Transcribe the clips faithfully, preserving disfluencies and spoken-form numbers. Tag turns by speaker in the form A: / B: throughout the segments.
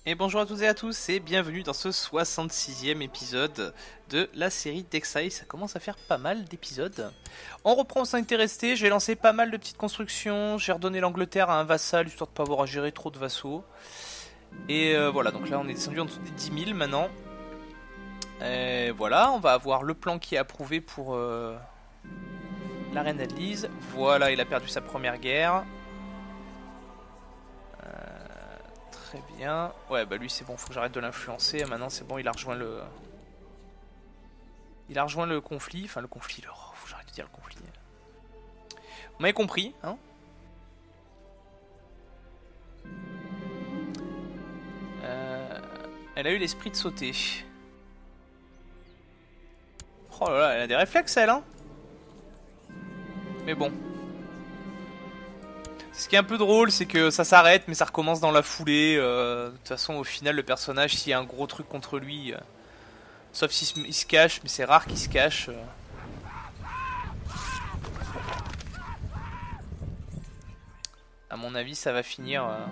A: Et bonjour à toutes et à tous et bienvenue dans ce soixante-sixième épisode de la série Dexai. Ça commence à faire pas mal d'épisodes. On reprend où ça était resté, j'ai lancé pas mal de petites constructions, j'ai redonné l'Angleterre à un vassal histoire de pas avoir à gérer trop de vassaux. Et euh, voilà, donc là on est descendu en dessous des dix mille maintenant. Et voilà, on va avoir le plan qui est approuvé pour euh, la reine Adelise. Voilà, il a perdu sa première guerre. Très bien. Ouais, bah lui c'est bon, faut que j'arrête de l'influencer. Maintenant c'est bon, il a rejoint le... Il a rejoint le conflit. Enfin le conflit, le... Oh, faut que j'arrête de dire le conflit. Vous m'avez compris, hein? euh... Elle a eu l'esprit de sauter. Oh là là, elle a des réflexes elle, hein? Mais bon. Ce qui est un peu drôle, c'est que ça s'arrête, mais ça recommence dans la foulée. Euh, de toute façon, au final, le personnage, s'il y a un gros truc contre lui, euh, sauf s'il se, il se cache, mais c'est rare qu'il se cache. Euh. À mon avis, ça va finir. Euh...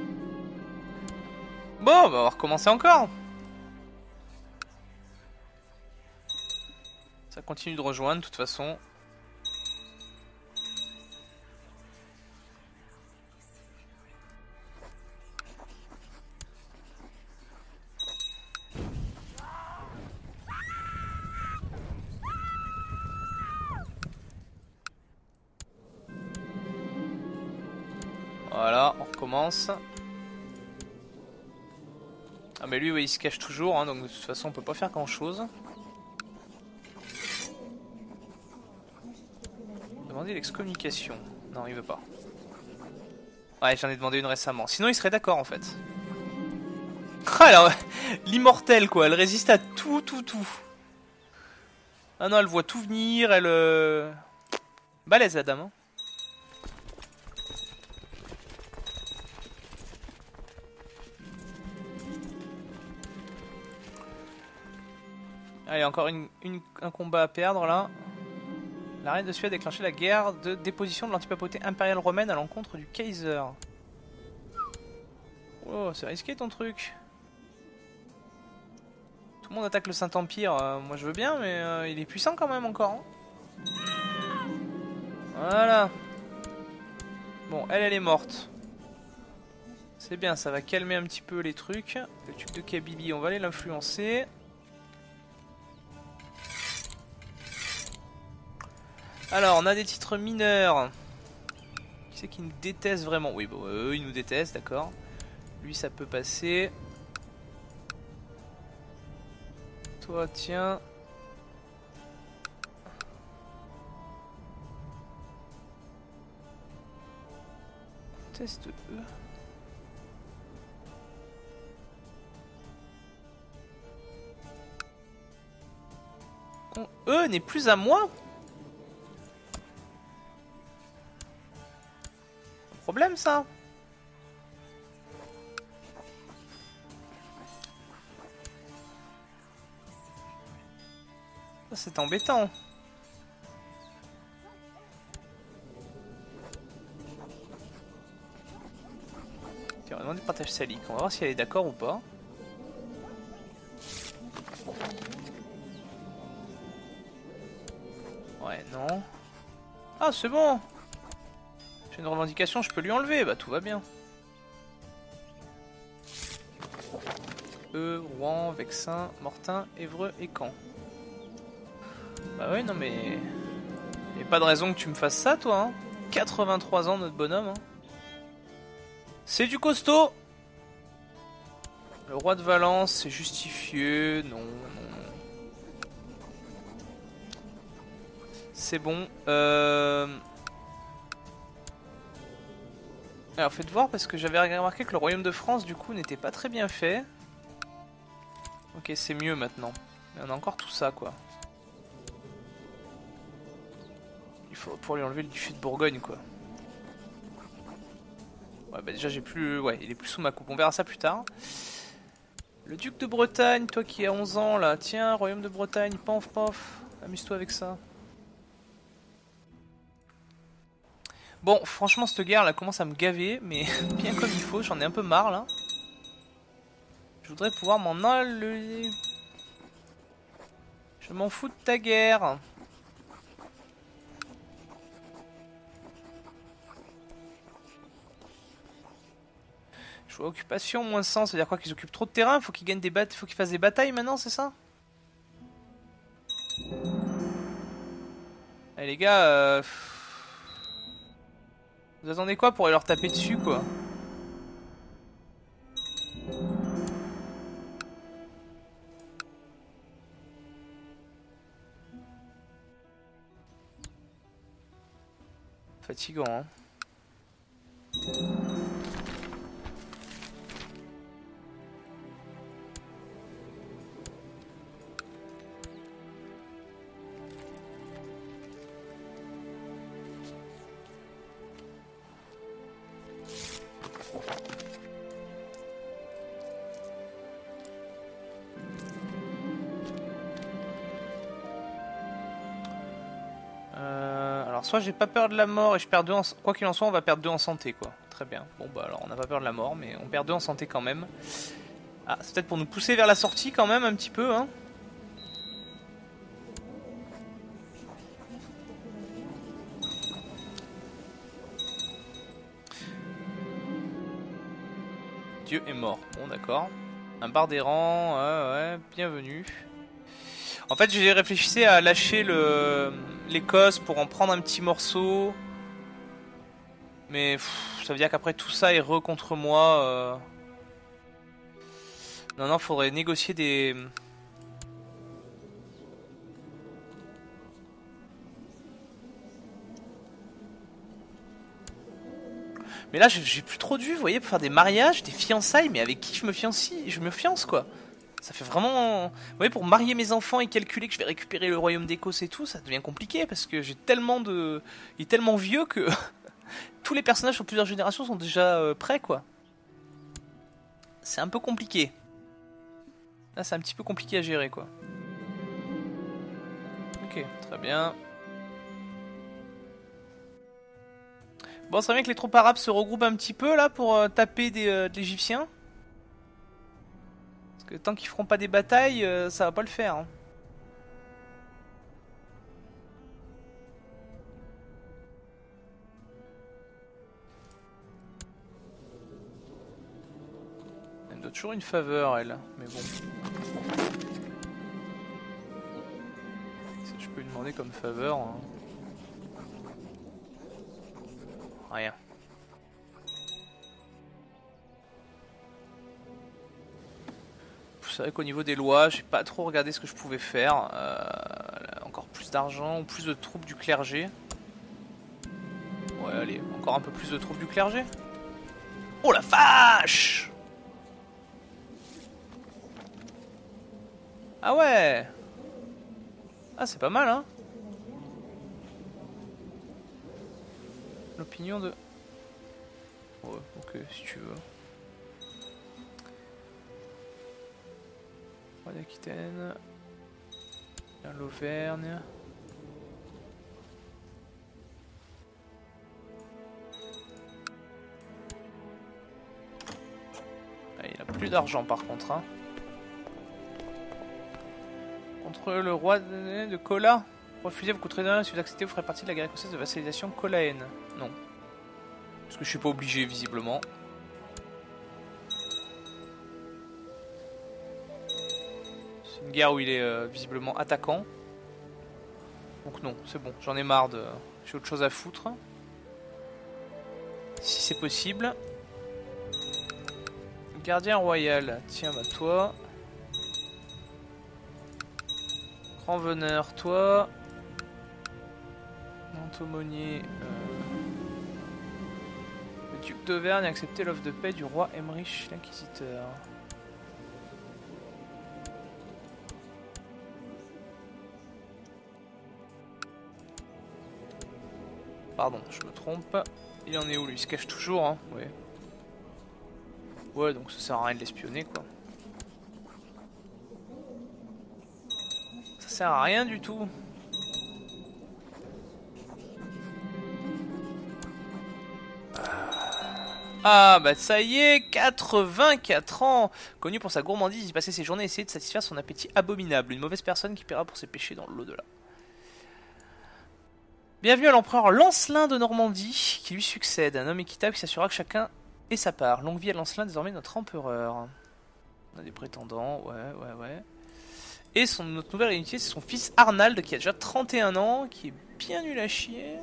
A: Bon, bah, on va recommencer encore. Ça continue de rejoindre, de toute façon. Voilà, on recommence. Ah mais lui, oui, il se cache toujours, hein, donc de toute façon, on peut pas faire grand chose. Demander l'excommunication. Non, il veut pas. Ouais, j'en ai demandé une récemment. Sinon, il serait d'accord en fait. Alors, l'immortelle quoi, elle résiste à tout, tout, tout. Ah non, elle voit tout venir, elle... Euh... Balèze la dame, hein. Allez, encore une, une, un combat à perdre là. La reine de Suède a déclenché la guerre de déposition de l'antipapauté impériale romaine à l'encontre du Kaiser. Oh, c'est risqué ton truc. Tout le monde attaque le Saint-Empire. Euh, moi je veux bien, mais euh, il est puissant quand même encore. Hein. Voilà. Bon, elle, elle est morte. C'est bien, ça va calmer un petit peu les trucs. Le duc de Kabylie, on va aller l'influencer. Alors, on a des titres mineurs. Qui c'est qui nous déteste vraiment? Oui, bon, eux, ils nous détestent, d'accord. Lui, ça peut passer. Toi, tiens. Teste E. On... E n'est plus à moi? Problème ça. Ça c'est embêtant. Ok, on va demander de partage salique. On va voir si elle est d'accord ou pas. Ouais, non. Ah, c'est bon. J'ai une revendication, je peux lui enlever, bah tout va bien. E, Rouen, Vexin, Mortain, Évreux et Caen. Bah ouais, non mais... Y'a pas de raison que tu me fasses ça, toi, hein. quatre-vingt-trois ans, notre bonhomme, hein. C'est du costaud. Le roi de Valence, c'est justifié. Non, non. C'est bon. Euh... Alors faites voir parce que j'avais remarqué que le royaume de France du coup n'était pas très bien fait. Ok, c'est mieux maintenant. Mais on a encore tout ça quoi. Il faut pour lui enlever le duché de Bourgogne quoi. Ouais bah déjà j'ai plus... Ouais, il est plus sous ma coupe. On verra ça plus tard. Le duc de Bretagne, toi qui as onze ans là. Tiens, royaume de Bretagne, paf paf. Amuse-toi avec ça. Bon, franchement, cette guerre là commence à me gaver, mais bien comme il faut, j'en ai un peu marre là. Je voudrais pouvoir m'en enlever. Je m'en fous de ta guerre. Je vois occupation moins cent, ça veut dire quoi, qu'ils occupent trop de terrain? Faut qu'ils gagnent des batailles, faut qu'ils fassent des batailles maintenant, c'est ça? Eh les gars, euh... vous attendez quoi pour aller leur taper dessus quoi? Fatigant hein. Soit j'ai pas peur de la mort et je perds deux en... Quoi qu'il en soit, on va perdre deux en santé, quoi. Très bien. Bon, bah alors, on n'a pas peur de la mort, mais on perd deux en santé quand même. Ah, c'est peut-être pour nous pousser vers la sortie quand même, un petit peu, hein. Dieu est mort. Bon, d'accord. Un bar des rangs, ouais, ouais, bienvenue. En fait, j'ai réfléchi à lâcher le... l'Écosse pour en prendre un petit morceau. Mais pff, ça veut dire qu'après tout ça est re contre moi. Euh... Non, non, faudrait négocier des... Mais là, j'ai plus trop de vues, vous voyez, pour faire des mariages, des fiançailles. Mais avec qui je me fiancie? Je me fiance, quoi. Ça fait vraiment... Vous voyez, pour marier mes enfants et calculer que je vais récupérer le royaume d'Écosse et tout, ça devient compliqué parce que j'ai tellement de... Il est tellement vieux que... Tous les personnages sur plusieurs générations sont déjà euh, prêts, quoi. C'est un peu compliqué. Là, c'est un petit peu compliqué à gérer, quoi. Ok, très bien. Bon, c'est bien que les troupes arabes se regroupent un petit peu, là, pour euh, taper des, euh, de l'Égyptien. Parce que tant qu'ils feront pas des batailles, euh, ça va pas le faire. Hein. Elle me doit toujours une faveur, elle. Mais bon. Ça, je peux lui demander comme faveur. Hein. Rien. C'est vrai qu'au niveau des lois, j'ai pas trop regardé ce que je pouvais faire. Euh, encore plus d'argent ou plus de troupes du clergé. Ouais, allez, encore un peu plus de troupes du clergé. Oh la vache! Ah ouais! Ah, c'est pas mal, hein? L'opinion de... Ouais, ok, si tu veux. Roi d'Aquitaine. L'Auvergne. Ah, il a plus d'argent par contre. Hein. Contre le roi de, de Kola. Refusez, vous coûterez rien. Si vous acceptez, vous ferez partie de la guerre écossaise de vassalisation Kolaène. Non. Parce que je suis pas obligé, visiblement. C'est une guerre où il est euh, visiblement attaquant. Donc non, c'est bon. J'en ai marre de... J'ai autre chose à foutre. Si c'est possible. Gardien royal. Tiens, bah toi. Grand veneur, toi. Montaumonier. Euh... Le duc d'Auvergne a accepté l'offre de paix du roi Emmerich l'Inquisiteur. Pardon, je me trompe. Il en est où lui? Il se cache toujours, hein? Ouais. Ouais, donc ça sert à rien de l'espionner, quoi. Ça sert à rien du tout. Ah bah ça y est, quatre-vingt-quatre ans. Connu pour sa gourmandise, il passait ses journées à essayer de satisfaire son appétit abominable. Une mauvaise personne qui paiera pour ses péchés dans l'au-delà. Bienvenue à l'empereur Lancelin de Normandie, qui lui succède. Un homme équitable qui s'assurera que chacun ait sa part. Longue vie à Lancelin, désormais notre empereur. On a des prétendants, ouais, ouais, ouais. Et son, notre nouvelle héritier, c'est son fils Arnald, qui a déjà trente et un ans, qui est bien nul à chier.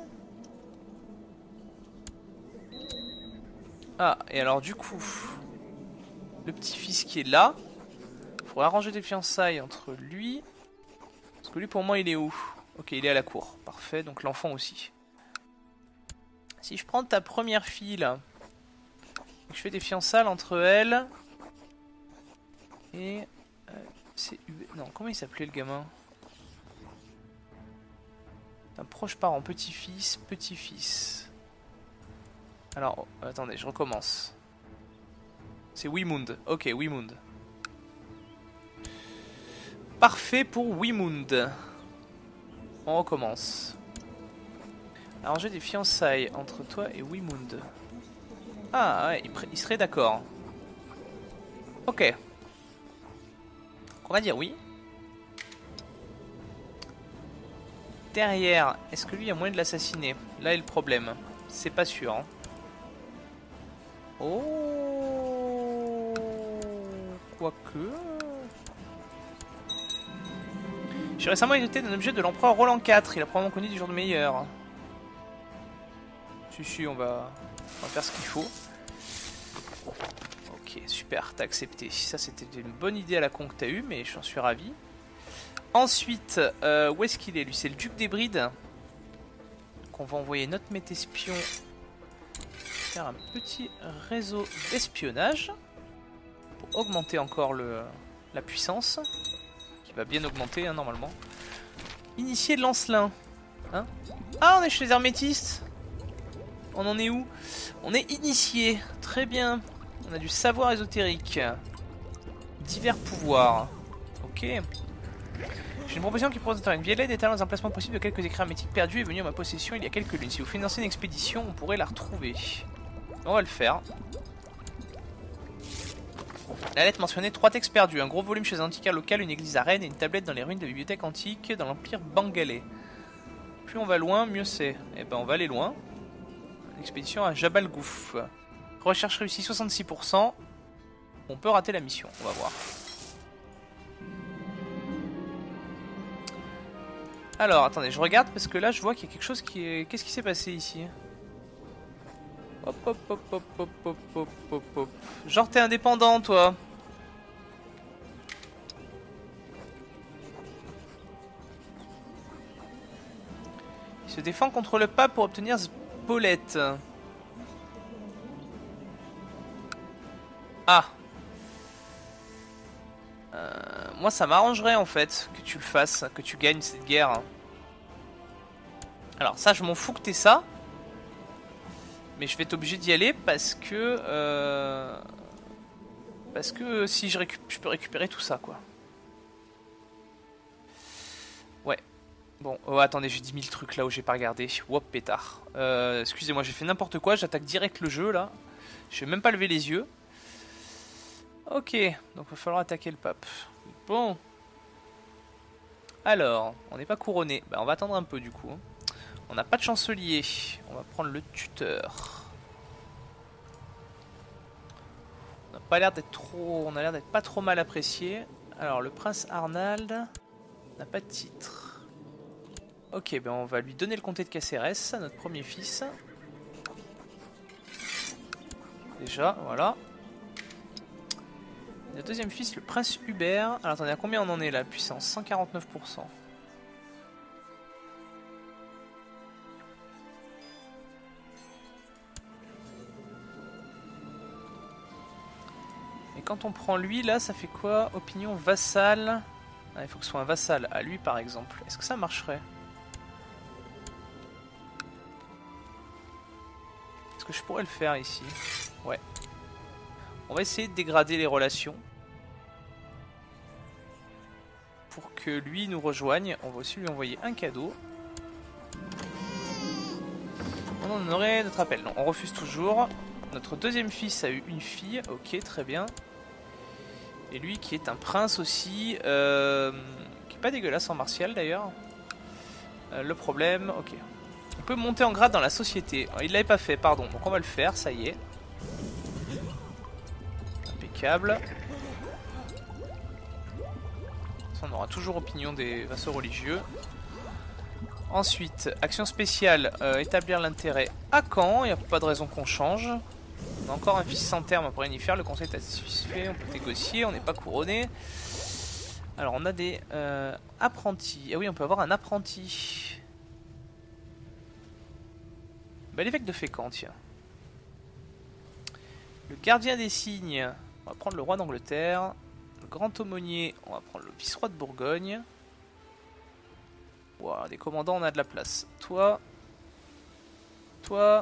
A: Ah, et alors du coup, le petit-fils qui est là, il faudrait arranger des fiançailles entre lui. Parce que lui, pour moi, il est où? Ok, il est à la cour. Parfait, donc l'enfant aussi. Si je prends ta première fille, là, et que je fais des fiançailles entre elle et... Euh, c'est... Non, comment il s'appelait le gamin? Un proche parent, petit-fils, petit-fils. Alors, attendez, je recommence. C'est Wimund. Ok, Wimund. Parfait pour Wimund. On recommence. Arranger des fiançailles entre toi et Wimund. Ah ouais, il, il serait d'accord. Ok. On va dire oui. Derrière, est-ce que lui a moyen de l'assassiner? Là est le problème. C'est pas sûr. Hein. Oh, quoique. J'ai récemment hérité d'un objet de l'empereur Roland quatre. Il a probablement connu du jour de meilleur. Si, si, on va, on va faire ce qu'il faut. Ok, super, t'as accepté. Ça, c'était une bonne idée à la con que t'as eue, mais j'en suis ravi. Ensuite, euh, où est-ce qu'il est, lui? C'est le duc des Brides. Donc, on va envoyer notre métespion faire un petit réseau d'espionnage pour augmenter encore le, la puissance, qui va bien augmenter hein, normalement. Initié de Lancelin. Hein ah, on est chez les hermétistes. On en est où? On est initié. Très bien. On a du savoir ésotérique. Divers pouvoirs. Ok. J'ai une proposition qui propose une vieille lettre détaillant les emplacements possibles de quelques écrits hermétiques perdus et venus à ma possession il y a quelques lunes. Si vous financez une expédition, on pourrait la retrouver. On va le faire. La lettre mentionnait trois textes perdus, un gros volume chez un antiquaire local, une église à Rennes et une tablette dans les ruines de la bibliothèque antique dans l'empire bengalais. Plus on va loin, mieux c'est. Eh ben on va aller loin. Expédition à Jabal Gouf. Recherche réussie soixante-six pour cent. On peut rater la mission, on va voir. Alors, attendez, je regarde parce que là je vois qu'il y a quelque chose qui est... Qu'est-ce qui s'est passé ici? Hop hop hop hop hop hop hop hop hop. Genre t'es indépendant toi. Il se défend contre le pape pour obtenir Spolette. Ah. Euh, moi ça m'arrangerait en fait que tu le fasses, que tu gagnes cette guerre. Alors ça je m'en fous que t'aies ça. Mais je vais être obligé d'y aller parce que... Euh, parce que si je, récup... je peux récupérer tout ça quoi. Ouais. Bon, oh, attendez, j'ai dix mille trucs là où j'ai pas regardé. Wop pétard. Euh, Excusez-moi, j'ai fait n'importe quoi, j'attaque direct le jeu là. Je vais même pas lever les yeux. Ok, donc il va falloir attaquer le pape. Bon. Alors, on n'est pas couronné. Bah, on va attendre un peu du coup. On n'a pas de chancelier. On va prendre le tuteur. On n'a pas l'air d'être trop. On a l'air d'être pas trop mal apprécié. Alors, le prince Arnald n'a pas de titre. Ok, ben on va lui donner le comté de Cacérès, notre premier fils. Déjà, voilà. Le deuxième fils, le prince Hubert. Alors attendez, à combien on en est là? Puissance cent quarante-neuf pour cent. Et quand on prend lui, là, ça fait quoi? Opinion vassale. Ah, il faut que ce soit un vassal à lui, par exemple. Est-ce que ça marcherait? Est-ce que je pourrais le faire ici? Ouais. On va essayer de dégrader les relations. Pour que lui nous rejoigne. On va aussi lui envoyer un cadeau. On en aurait notre appel. Non, on refuse toujours. Notre deuxième fils a eu une fille, ok, très bien. Et lui qui est un prince aussi, euh, qui est pas dégueulasse en martial d'ailleurs. Euh, le problème, ok. On peut monter en grade dans la société. Il l'avait pas fait, pardon, donc on va le faire, ça y est. Impeccable. On aura toujours opinion des vassaux religieux. Ensuite, action spéciale, euh, établir l'intérêt à Caen. Il n'y a pas de raison qu'on change. On a encore un fils sans terme, on pourrait y faire. Le conseil est satisfait, on peut négocier, on n'est pas couronné. Alors on a des euh, apprentis. Ah oui, on peut avoir un apprenti. Bah, l'évêque de Fécamp, tiens. Le gardien des signes, on va prendre le roi d'Angleterre. Le grand aumônier, on va prendre le vice-roi de Bourgogne. Wow, des commandants, on a de la place. Toi. Toi.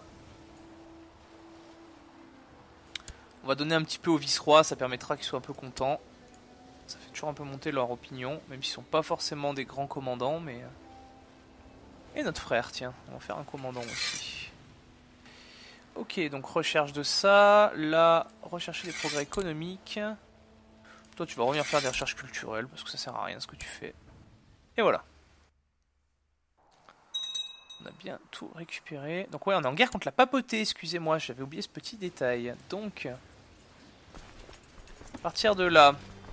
A: On va donner un petit peu au vice-roi, ça permettra qu'ils soient un peu contents. Ça fait toujours un peu monter leur opinion, même s'ils sont pas forcément des grands commandants, mais... Et notre frère, tiens, on va faire un commandant aussi. Ok, donc recherche de ça. Là, rechercher des progrès économiques. Toi, tu vas revenir faire des recherches culturelles, parce que ça sert à rien ce que tu fais. Et voilà. On a bien tout récupéré. Donc ouais, on est en guerre contre la papauté, excusez-moi, j'avais oublié ce petit détail. Donc, à partir de là...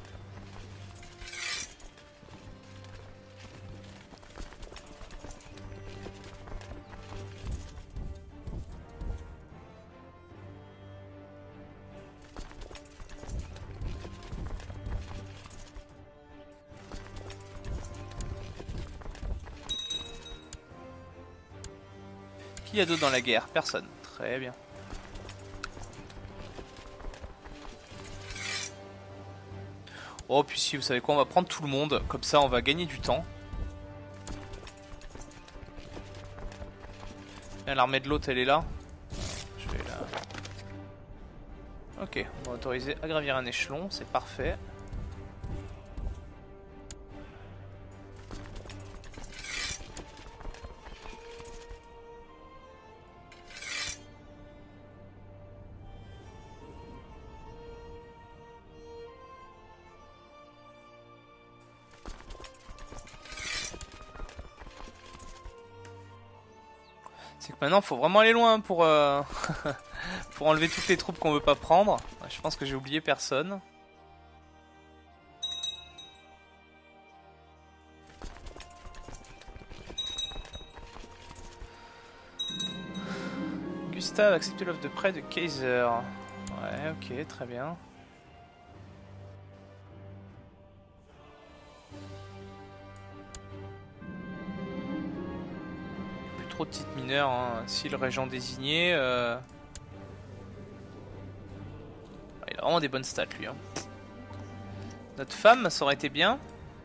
A: Qui y a d'autre dans la guerre? Personne. Très bien. Oh, puis si, vous savez quoi, on va prendre tout le monde. Comme ça, on va gagner du temps. L'armée de l'autre, elle est là. Je vais là. Ok, on va autoriser à gravir un échelon. C'est parfait. C'est que maintenant, il faut vraiment aller loin pour, euh, pour enlever toutes les troupes qu'on veut pas prendre. Je pense que j'ai oublié personne. Gustave, accepter l'offre de prêt de Kaiser. Ouais, ok, très bien. Trop de titres mineurs, hein. Si le régent désigné, euh... il a vraiment des bonnes stats lui. Hein. Notre femme, ça aurait été bien.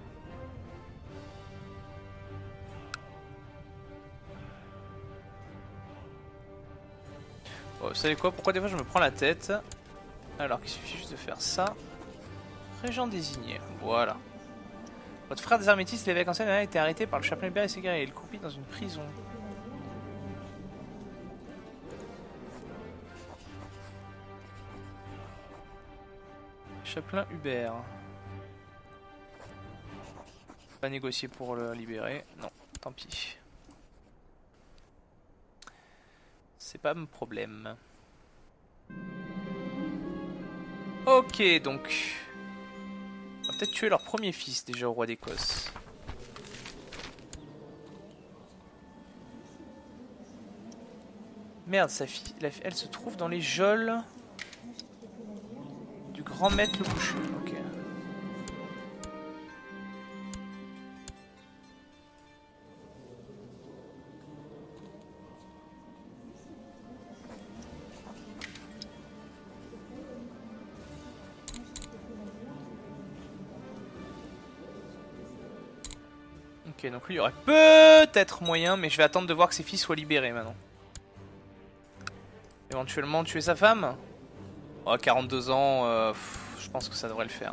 A: Bon, vous savez quoi? Pourquoi des fois je me prends la tête? Alors qu'il suffit juste de faire ça. Régent désigné, voilà. Votre frère des Hermétistes, l'évêque ancien, a été arrêté par le chapelain Hubert et ses guerriers. Il croupit dans une prison. Chapelain Hubert. Pas négocier pour le libérer. Non, tant pis. C'est pas mon problème. Ok, donc... On va peut-être tuer leur premier fils déjà au roi d'Écosse. Merde, sa fille, elle se trouve dans les geôles du grand maître le boucher. Ok. Ok, donc lui il y aurait peut-être moyen, mais je vais attendre de voir que ses fils soient libérés maintenant. Éventuellement tuer sa femme. Oh, quarante-deux ans, euh, pff, je pense que ça devrait le faire.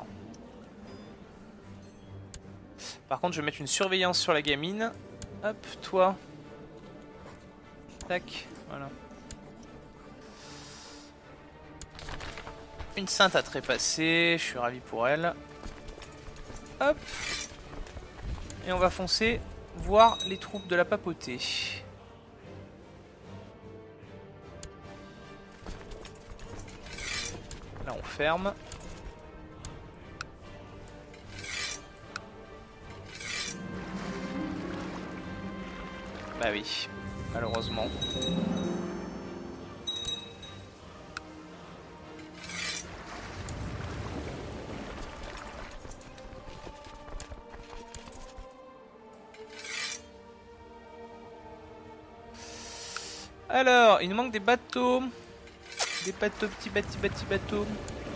A: Par contre, je vais mettre une surveillance sur la gamine. Hop, toi. Tac, voilà. Une sainte à trépasser, je suis ravi pour elle. Hop. Et on va foncer voir les troupes de la papauté. Là on ferme. Bah oui, malheureusement. Alors, il nous manque des bateaux. Des bateaux, petits bâtis, bâtis, bateaux.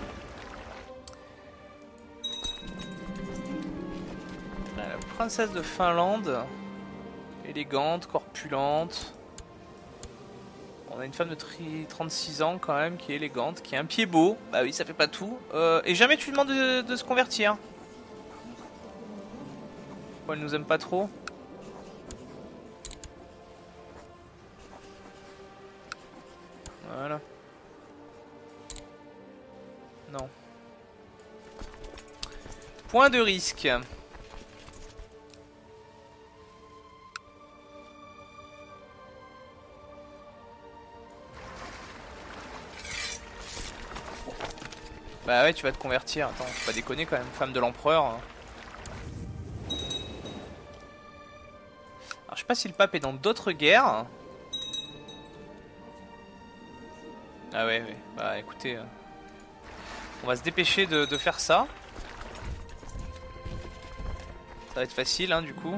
A: La princesse de Finlande. Élégante, corpulente. On a une femme de trente-six ans quand même qui est élégante, qui a un pied beau. Bah oui, ça fait pas tout. Euh, et jamais tu lui demandes de, de se convertir. Pourquoi elle nous aime pas trop? Voilà. Non. Point de risque. Bah ouais, tu vas te convertir. Attends, faut pas déconner quand même, femme de l'empereur. Alors je sais pas si le pape est dans d'autres guerres. Ah ouais, ouais. Bah écoutez, euh, on va se dépêcher de, de faire ça. Ça va être facile, hein, du coup.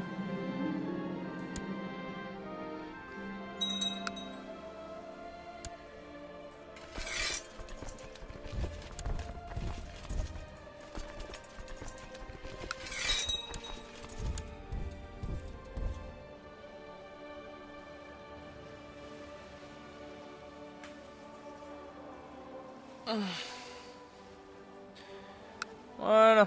A: Voilà.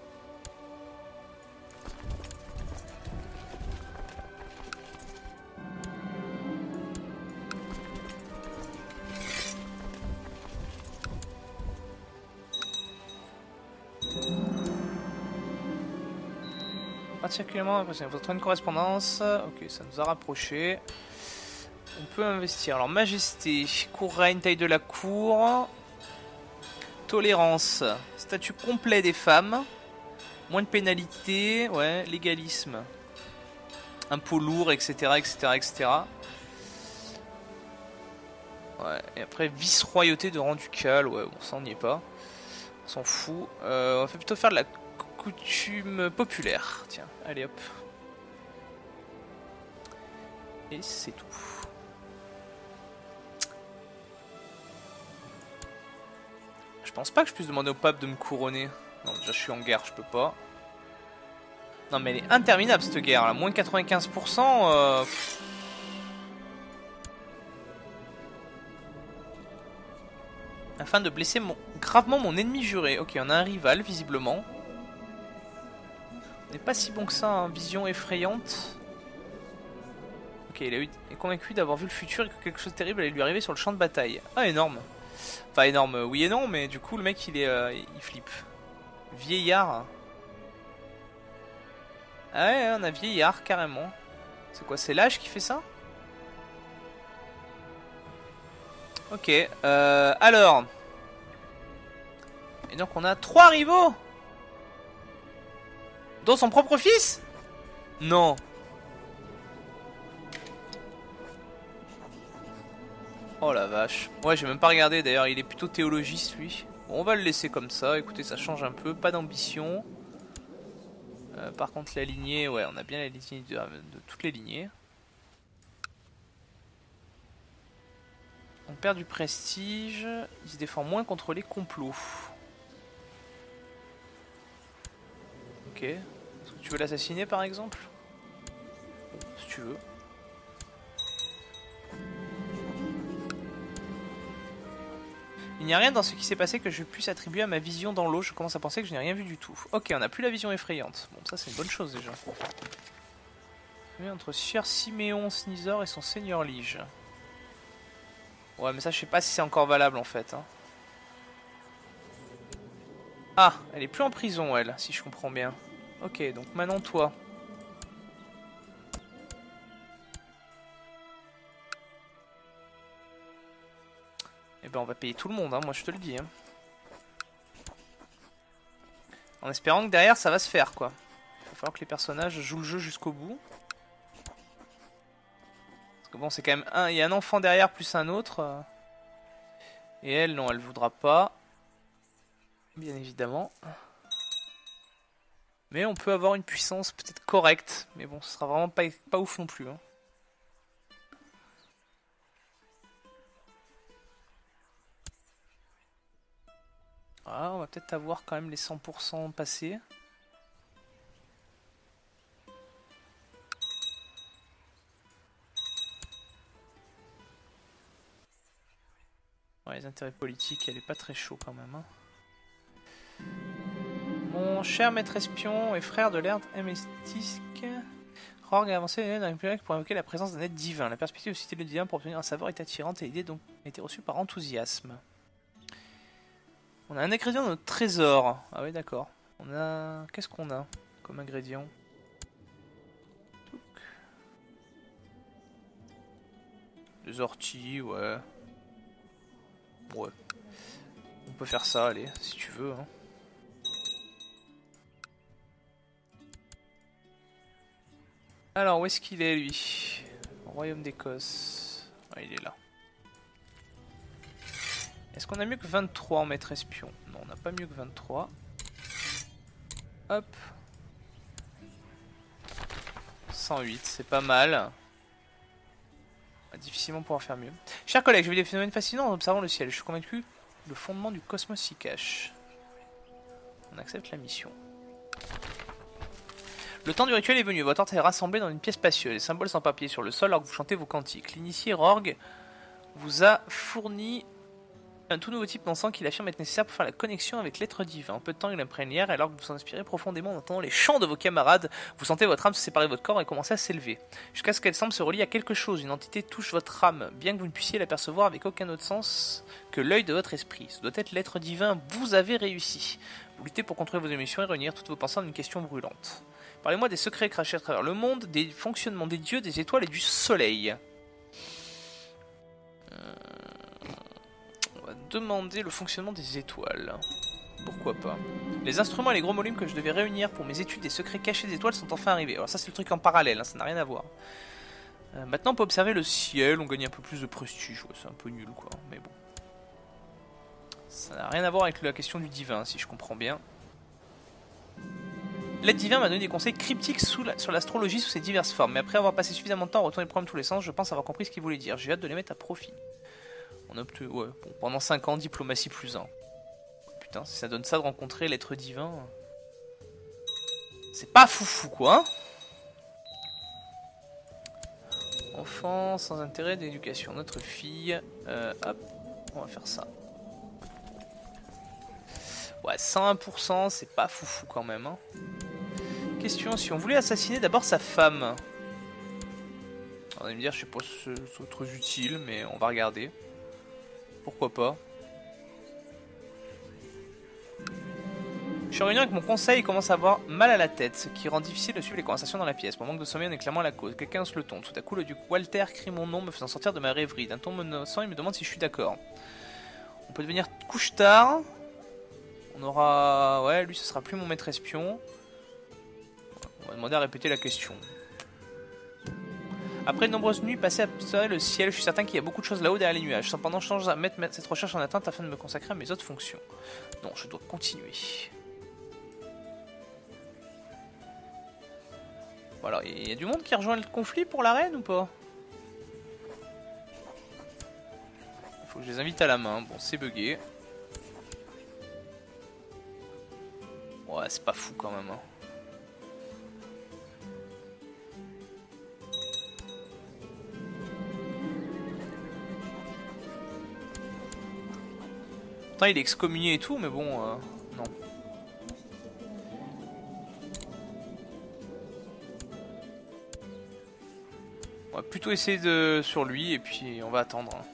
A: Particulièrement impressionnant. Votre une correspondance. Ok, ça nous a rapprochés. On peut investir. Alors, majesté, cour règne, taille de la cour. Tolérance, statut complet des femmes. Moins de pénalités. Ouais, légalisme. Impôts lourds, et cetera, et cetera, et cetera. Ouais, et après, vice-royauté de rang ducal. Ouais, bon, ça on n'y est pas. On s'en fout. Euh, on va plutôt faire de la coutume populaire. Tiens, allez hop. Et c'est tout. Je pense pas que je puisse demander au pape de me couronner. Non, déjà je suis en guerre, je peux pas. Non mais elle est interminable cette guerre là. Moins quatre-vingt-quinze pour cent. Euh... Afin de blesser mon... gravement mon ennemi juré. Ok, on a un rival visiblement. On n'est pas si bon que ça, hein. Vision effrayante. Ok, il a eu... est convaincu d'avoir vu le futur et que quelque chose de terrible allait lui arriver sur le champ de bataille. Ah, énorme. Enfin, énorme, oui et non, mais du coup, le mec, il est, euh, il flippe. Vieillard. Ah ouais, on a vieillard, carrément. C'est quoi, c'est l'âge qui fait ça? Ok, euh, alors... Et donc, on a trois rivaux, dont son propre fils? Non. Oh la vache. Ouais, j'ai même pas regardé d'ailleurs, il est plutôt théologiste lui. Bon, on va le laisser comme ça, écoutez, ça change un peu, pas d'ambition. Euh, par contre, la lignée, ouais, on a bien la lignée de, de toutes les lignées. On perd du prestige, il se défend moins contre les complots. Ok. Est-ce que tu veux l'assassiner par exemple? Bon, si tu veux. Il n'y a rien dans ce qui s'est passé que je puisse attribuer à ma vision dans l'eau. Je commence à penser que je n'ai rien vu du tout. Ok, on n'a plus la vision effrayante. Bon, ça c'est une bonne chose déjà. Entre Sieur Siméon Sneezer et son seigneur Lige. Ouais, mais ça je sais pas si c'est encore valable en fait. Hein. Ah, elle est plus en prison, elle, si je comprends bien. Ok, donc maintenant toi. Eh ben on va payer tout le monde, hein, moi je te le dis. Hein. En espérant que derrière ça va se faire, quoi. Il va falloir que les personnages jouent le jeu jusqu'au bout. Parce que bon, c'est quand même un... Il y a un enfant derrière plus un autre. Et elle, non, elle voudra pas. Bien évidemment. Mais on peut avoir une puissance peut-être correcte. Mais bon, ce sera vraiment pas, pas ouf non plus. Hein. Ah, on va peut-être avoir quand même les cent pour cent passés. Ouais, les intérêts politiques, elle est pas très chaud quand même. Hein. Mon cher maître espion et frère de l'ère hémistique, Rourke a avancé dans une plaque pour invoquer la présence d'un être divin. La perspective de citer le divin pour obtenir un savoir est attirante et l'idée donc a été reçue par enthousiasme. On a un ingrédient dans notre trésor. Ah oui, d'accord. On a... Qu'est-ce qu'on a comme ingrédient? Des orties, ouais. Ouais. On peut faire ça, allez, si tu veux. Hein. Alors, où est-ce qu'il est, lui? Au royaume d'Écosse. Ah, il est là. Est-ce qu'on a mieux que vingt-trois en maître espion? Non, on n'a pas mieux que vingt-trois. Hop. cent huit, c'est pas mal. On va difficilement pouvoir faire mieux. Chers collègues, j'ai vu des phénomènes fascinants en observant le ciel. Je suis convaincu que le fondement du cosmos s'y cache. On accepte la mission. Le temps du rituel est venu. Votre ordre est rassemblé dans une pièce spacieuse. Les symboles sans papier sur le sol alors que vous chantez vos cantiques. L'initié Rourke vous a fourni un tout nouveau type d'encens qu'il affirme être nécessaire pour faire la connexion avec l'être divin. En peu de temps, il imprègne l'air, alors que vous vous inspirez profondément en entendant les chants de vos camarades, vous sentez votre âme se séparer de votre corps et commencer à s'élever. Jusqu'à ce qu'elle semble se relier à quelque chose, une entité touche votre âme, bien que vous ne puissiez l'apercevoir avec aucun autre sens que l'œil de votre esprit. Ce doit être l'être divin, vous avez réussi. Vous luttez pour contrôler vos émotions et réunir toutes vos pensées en une question brûlante. Parlez-moi des secrets crachés à travers le monde, des fonctionnements des dieux, des étoiles et du soleil. Euh... Demander le fonctionnement des étoiles. Pourquoi pas. Les instruments et les gros volumes que je devais réunir pour mes études des secrets cachés des étoiles sont enfin arrivés. Alors ça c'est le truc en parallèle, hein, ça n'a rien à voir. Euh, maintenant on peut observer le ciel, on gagne un peu plus de prestige. Ouais, c'est un peu nul quoi, mais bon. Ça n'a rien à voir avec la question du divin, si je comprends bien. L'être divin m'a donné des conseils cryptiques sous la, sur l'astrologie sous ses diverses formes. Mais après avoir passé suffisamment de temps à retourner le problème tous les sens, je pense avoir compris ce qu'il voulait dire. J'ai hâte de les mettre à profit. On a obtenu, ouais, bon, pendant cinq ans, diplomatie plus un. Putain, si ça donne ça de rencontrer l'être divin... C'est pas foufou, quoi, hein. Enfant, sans intérêt d'éducation. Notre fille... Euh, hop, on va faire ça. Ouais, cent un pour cent, c'est pas foufou, quand même, hein. Question, si on voulait assassiner d'abord sa femme... On va me dire, je sais pas si c'est trop utile, mais on va regarder. Pourquoi pas. Je suis en réunion avec mon conseil et commence à avoir mal à la tête, ce qui rend difficile de suivre les conversations dans la pièce. Mon manque de sommeil en est clairement la cause. Quelqu'un hausse le ton. Tout à coup, le duc Walter crie mon nom, me faisant sortir de ma rêverie. D'un ton menaçant, il me demande si je suis d'accord. On peut devenir couche-tard. On aura... Ouais, lui, ce sera plus mon maître espion. On va demander à répéter la question. Après de nombreuses nuits passées à observer le ciel, je suis certain qu'il y a beaucoup de choses là-haut derrière les nuages. Cependant, je change à mettre cette recherche en attente afin de me consacrer à mes autres fonctions. Non, je dois continuer. Voilà, il y a du monde qui rejoint le conflit pour la reine ou pas? Il faut que je les invite à la main. Bon, c'est bugué. Ouais, c'est pas fou quand même. Hein. Il est excommunié et tout, mais bon, euh, non. On va plutôt essayer de sur lui et puis on va attendre. Hein.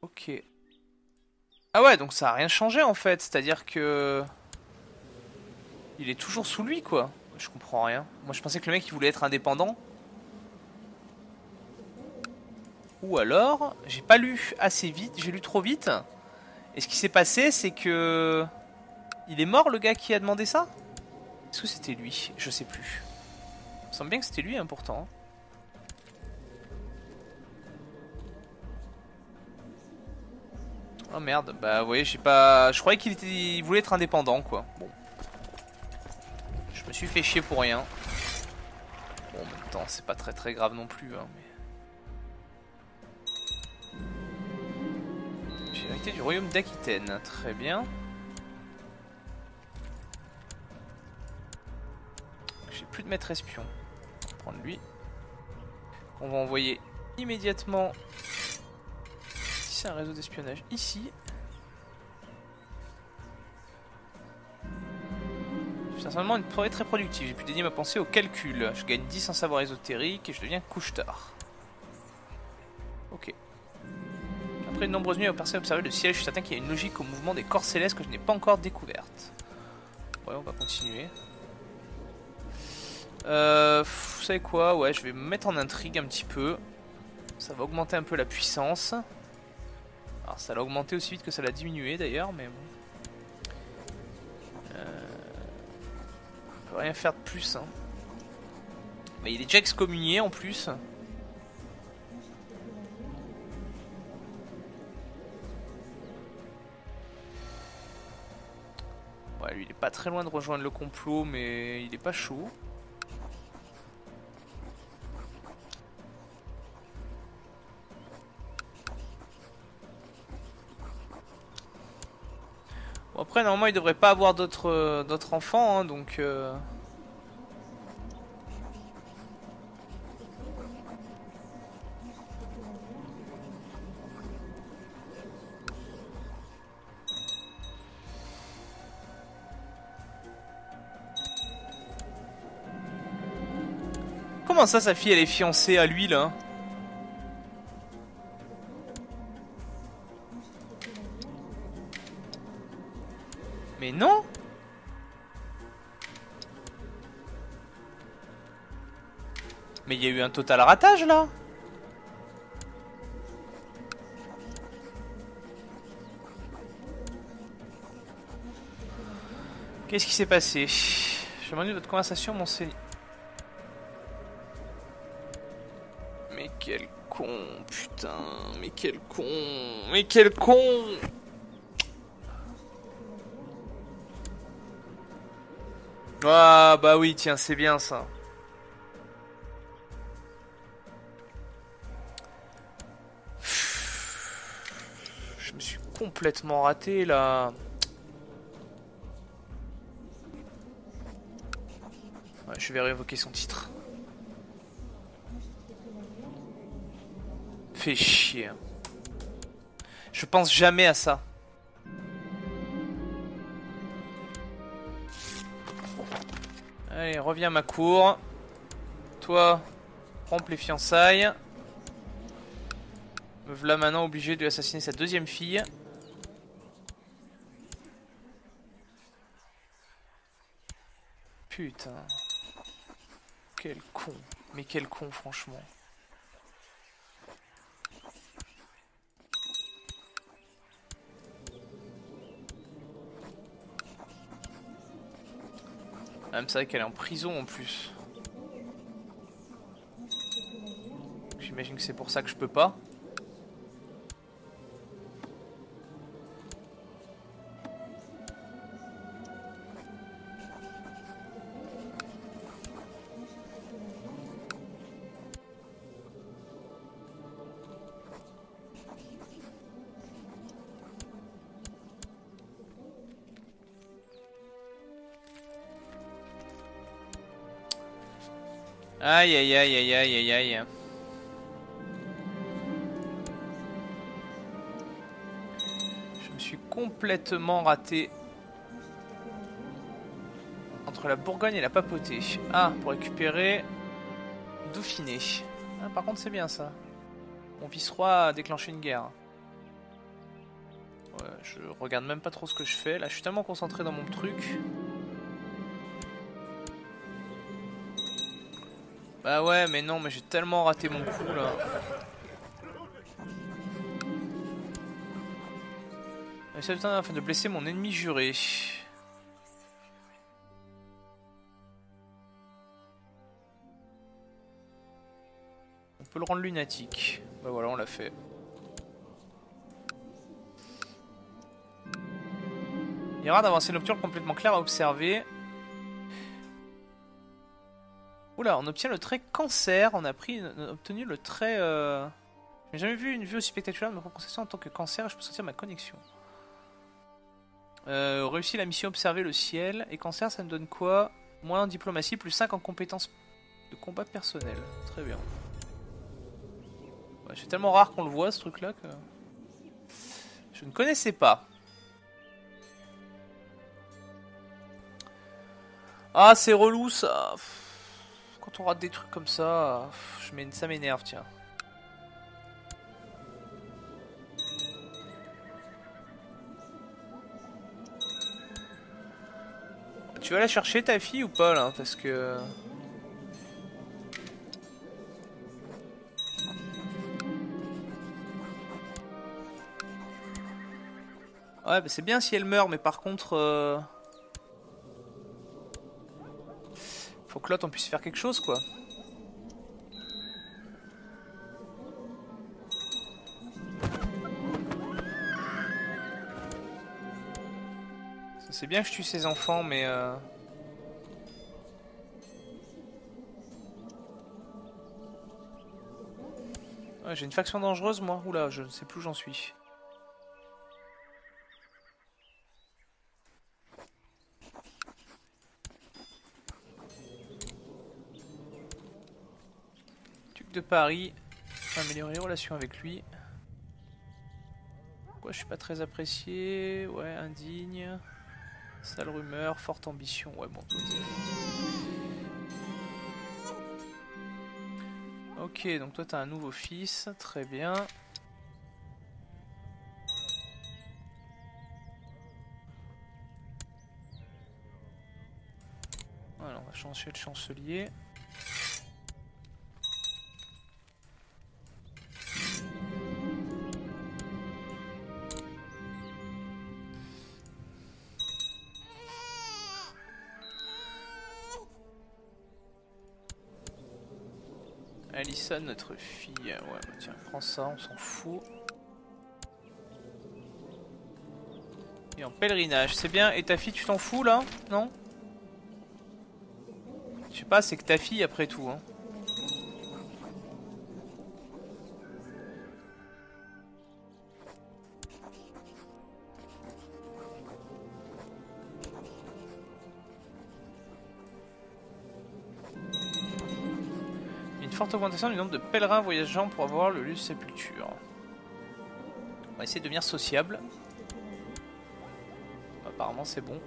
A: Ok. Ah ouais, donc ça a rien changé en fait, c'est-à-dire que... Il est toujours sous lui quoi. Je comprends rien. Moi je pensais que le mec il voulait être indépendant. Ou alors, j'ai pas lu assez vite, j'ai lu trop vite. Et ce qui s'est passé c'est que... Il est mort le gars qui a demandé ça? Est-ce que c'était lui? Je sais plus. Il me semble bien que c'était lui hein, pourtant. Oh merde, bah vous voyez, j'ai pas... Je croyais qu'il était... il voulait être indépendant quoi. Bon. Je me suis fait chier pour rien. Bon en même temps, c'est pas très très grave non plus hein, mais... J'ai hérité du royaume d'Aquitaine, très bien. J'ai plus de maître espion. On va prendre lui. On va envoyer immédiatement... C'est un réseau d'espionnage ici. C'est certainement une proie très productive. J'ai pu dédier ma pensée au calcul. Je gagne dix en savoir ésotérique et je deviens couche-tard. Ok. Après de nombreuses nuits à percer observer le ciel, je suis certain qu'il y a une logique au mouvement des corps célestes que je n'ai pas encore découverte. Ouais, on va continuer. Euh, vous savez quoi? Ouais, je vais me mettre en intrigue un petit peu. Ça va augmenter un peu la puissance. Alors ça l'a augmenté aussi vite que ça l'a diminué d'ailleurs, mais bon. Euh... On peut rien faire de plus. Hein. Mais il est déjà excommunié en plus. Ouais, lui il est pas très loin de rejoindre le complot, mais il est pas chaud. Bon, après, normalement, il devrait pas avoir d'autres euh, d'autres enfants, hein, donc... Euh... Comment ça, sa fille, elle est fiancée à lui, là? Mais non! Mais il y a eu un total ratage là. Qu'est-ce qui s'est passé? Je m'ennuie de votre conversation, mon Céline. Mais quel con, putain. Mais quel con. Mais quel con. Ah bah oui, tiens, c'est bien ça. Je me suis complètement raté là. Ouais, je vais révoquer son titre. Fait chier. Je pense jamais à ça. Allez, reviens à ma cour. Toi, rompe les fiançailles. Me voilà maintenant obligé de lui assassiner sa deuxième fille. Putain. Quel con. Mais quel con, franchement. Ah, c'est vrai qu'elle est en prison en plus. J'imagine que c'est pour ça que je peux pas. Aïe aïe aïe aïe aïe aïe aïe. Je me suis complètement raté entre la Bourgogne et la Papauté. Ah, pour récupérer Dauphiné. Ah, par contre c'est bien ça. Mon vice-roi a déclenché une guerre. Ouais, je regarde même pas trop ce que je fais. Là, je suis tellement concentré dans mon truc. Bah ouais, mais non, mais j'ai tellement raté mon coup là. Ça vient afin de blesser mon ennemi juré. On peut le rendre lunatique. Bah voilà, on l'a fait. Il y aura d'avancée nocturne complètement claire à observer. Oula, on obtient le trait cancer. On a pris, on a obtenu le trait. Euh... J'ai jamais vu une vue aussi spectaculaire de ma propre conception en tant que cancer. Je peux sentir ma connexion. Euh, réussi la mission observer le ciel. Et cancer, ça me donne quoi? Moins en diplomatie, plus cinq en compétences de combat personnel. Très bien. Ouais, c'est tellement rare qu'on le voit ce truc là que je ne connaissais pas. Ah, c'est relou ça. Quand on rate des trucs comme ça, ça m'énerve, tiens. Tu vas la chercher ta fille ou pas là? Parce que... Ouais, bah c'est bien si elle meurt, mais par contre... Euh... Faut que l'autre on puisse faire quelque chose quoi. C'est bien que je tue ses enfants, mais... Euh... Ouais, j'ai une faction dangereuse moi. Oula, je ne sais plus où j'en suis. Duc de Paris. Améliorer les relations avec lui. Pourquoi je suis pas très apprécié? Ouais, indigne. Sale rumeur, forte ambition. Ouais, bon. Ok, donc toi t'as un nouveau fils. Très bien. Voilà, on va changer de chancelier. Alison, notre fille. Ouais, bah tiens, prends ça, on s'en fout. Et en pèlerinage, c'est bien. Et ta fille, tu t'en fous là? Non? Je sais pas, c'est que ta fille après tout. Hein. Forte augmentation du nombre de pèlerins voyageant pour avoir le lieu de sépulture. On va essayer de devenir sociable. Apparemment c'est bon.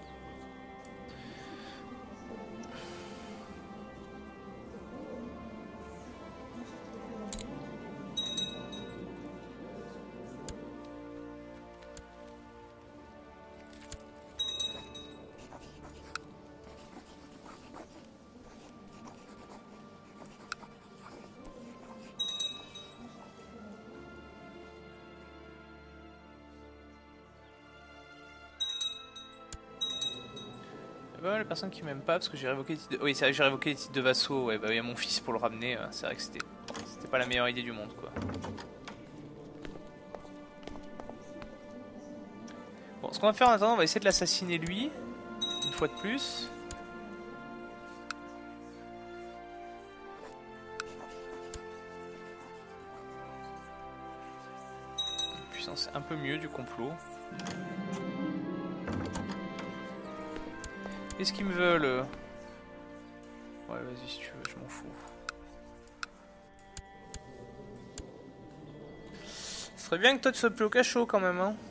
A: Les personnes qui m'aiment pas parce que j'ai révoqué les titres de... Oui, c'est vrai que j'ai révoqué les titres de vassaux. Ouais, bah il y a mon fils pour le ramener. C'est vrai que c'était c'était pas la meilleure idée du monde quoi. Bon, ce qu'on va faire en attendant, on va essayer de l'assassiner lui. Une fois de plus. Une puissance un peu mieux du complot. Qu'est-ce qu'ils me veulent? Ouais, vas-y si tu veux, je m'en fous. Ce serait bien que toi tu sois plus au cachot quand même, hein.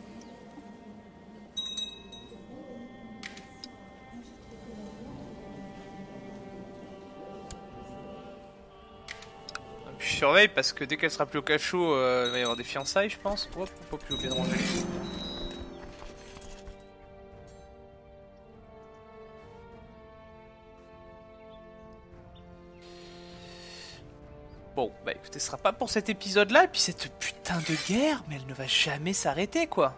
A: Et puis je surveille parce que dès qu'elle sera plus au cachot, euh, il va y avoir des fiançailles, je pense. Hop, faut pas plus oublier de ranger. Écoutez, ce sera pas pour cet épisode-là, et puis cette putain de guerre, mais elle ne va jamais s'arrêter, quoi.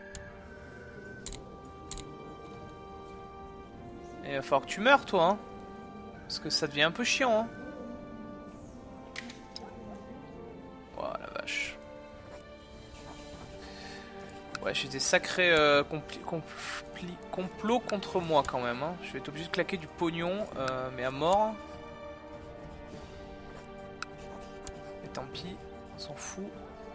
A: Et il va falloir que tu meurs, toi, hein. Parce que ça devient un peu chiant, hein. Oh la vache. Ouais, j'ai des sacrés euh, compli compli complots contre moi quand même, hein. Je vais être obligé de claquer du pognon, euh, mais à mort. Et tant pis, on s'en fout.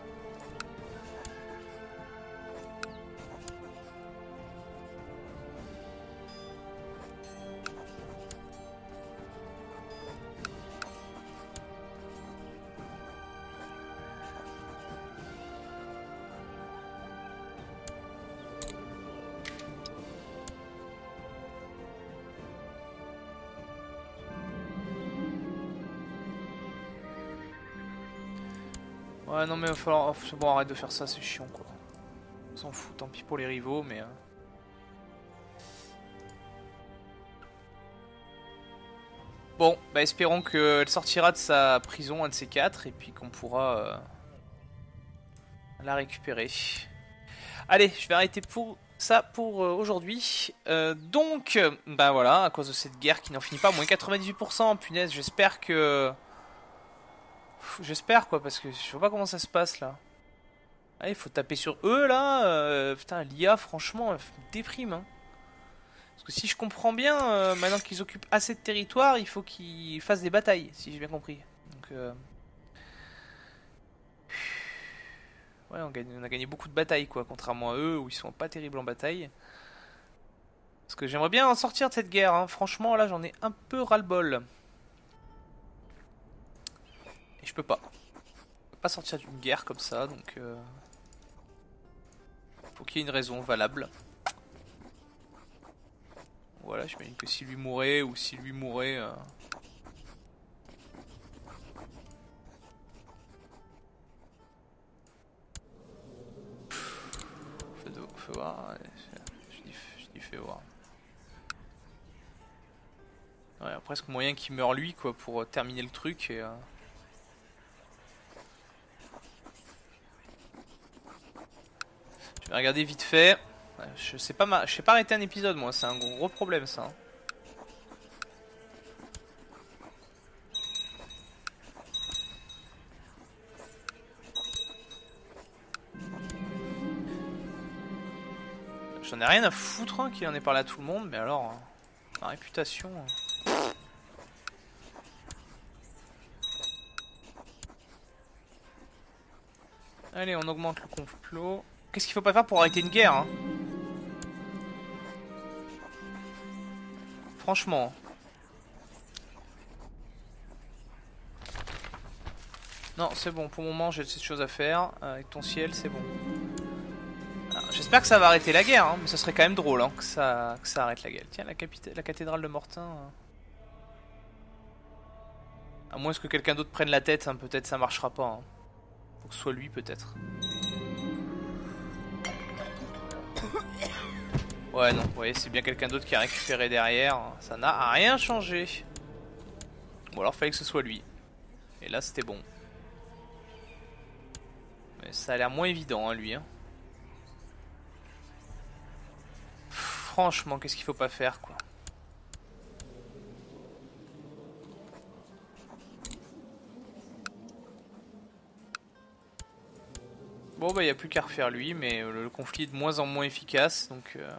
A: Ouais, non mais il va falloir... C'est bon, arrête de faire ça, c'est chiant quoi. On s'en fout, tant pis pour les rivaux, mais... Euh... Bon, bah espérons qu'elle sortira de sa prison, un de ces quatre, et puis qu'on pourra euh, la récupérer. Allez, je vais arrêter pour ça pour euh, aujourd'hui. Euh, donc, bah voilà, à cause de cette guerre qui n'en finit pas, moins quatre-vingt-dix-huit pour cent, punaise, j'espère que... J'espère quoi, parce que je vois pas comment ça se passe là. Ah, il faut taper sur eux là. Euh, putain, l'I A, franchement, elle me déprime. Hein. Parce que si je comprends bien, euh, maintenant qu'ils occupent assez de territoire, il faut qu'ils fassent des batailles, si j'ai bien compris. Donc, euh... ouais, on, gagne, on a gagné beaucoup de batailles quoi, contrairement à eux où ils sont pas terribles en bataille. Parce que j'aimerais bien en sortir de cette guerre. Hein. Franchement, là, j'en ai un peu ras-le-bol. Et je peux pas. Je peux pas sortir d'une guerre comme ça, donc... Euh... Faut qu'il y ait une raison valable. Voilà, j'imagine que si lui mourait, ou si lui mourait... Euh... Fais, de... fais voir, ouais, je dis, je dis fais voir. Ouais, il y a presque moyen qu'il meure lui, quoi, pour terminer le truc, et... Euh... Je vais regarder vite fait. Je sais pas, ma... je sais pas arrêter un épisode moi, c'est un gros problème ça. Hein. J'en ai rien à foutre hein, qu'il en ait parlé à tout le monde, mais alors, hein, ma réputation... Hein. Allez, on augmente le complot. Qu'est-ce qu'il faut pas faire pour arrêter une guerre hein? Franchement. Non, c'est bon, pour le moment j'ai cette chose à faire. Avec ton ciel, c'est bon. J'espère que ça va arrêter la guerre, hein, mais ça serait quand même drôle hein, que, ça, que ça arrête la guerre. Tiens, la, la cathédrale de Mortain. Hein. À moins que quelqu'un d'autre prenne la tête, hein, peut-être ça marchera pas. Hein. Faut que ce soit lui, peut-être. Ouais, non, vous voyez, c'est bien quelqu'un d'autre qui a récupéré derrière. Ça n'a rien changé. Bon, alors fallait que ce soit lui. Et là, c'était bon. Mais ça a l'air moins évident, hein, lui. Hein. Franchement, qu'est-ce qu'il faut pas faire, quoi. Bon, bah, il n'y a plus qu'à refaire lui, mais le, le conflit est de moins en moins efficace, donc... Euh...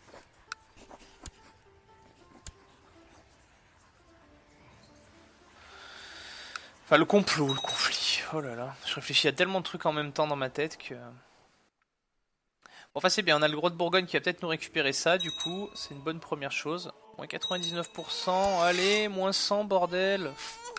A: Enfin, le complot, le conflit. Oh là là. Je réfléchis à tellement de trucs en même temps dans ma tête que... Bon, enfin, c'est bien. On a le gros de Bourgogne qui va peut-être nous récupérer ça, du coup. C'est une bonne première chose. Moins quatre-vingt-dix-neuf pour cent. Allez, moins cent, bordel.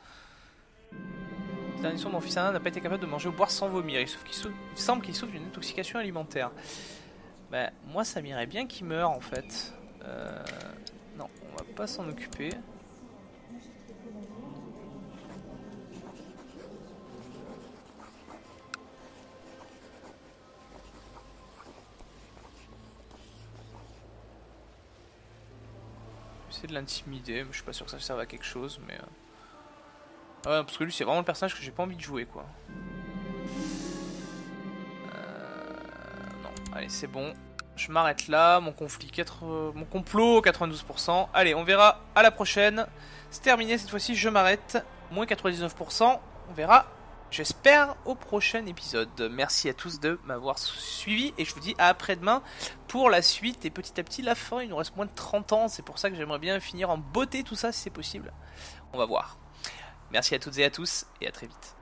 A: Dernier son, mon fils Anna n'a pas été capable de manger ou boire sans vomir. Il, qu il, il semble qu'il souffre d'une intoxication alimentaire. Bah, moi, ça m'irait bien qu'il meure, en fait. Euh... Non, on va pas s'en occuper. De l'intimider, mais je suis pas sûr que ça serve à quelque chose, mais... Euh... Ouais, parce que lui c'est vraiment le personnage que j'ai pas envie de jouer quoi. Euh... Non, allez c'est bon. Je m'arrête là, mon conflit quatre... mon complot quatre-vingt-douze pour cent. Allez, on verra à la prochaine. C'est terminé cette fois-ci, je m'arrête. Moins quatre-vingt-dix-neuf pour cent. On verra, j'espère, au prochain épisode. Merci à tous de m'avoir suivi et je vous dis à après-demain pour la suite et petit à petit la fin. Il nous reste moins de trente ans, c'est pour ça que j'aimerais bien finir en beauté tout ça si c'est possible. On va voir. Merci à toutes et à tous et à très vite.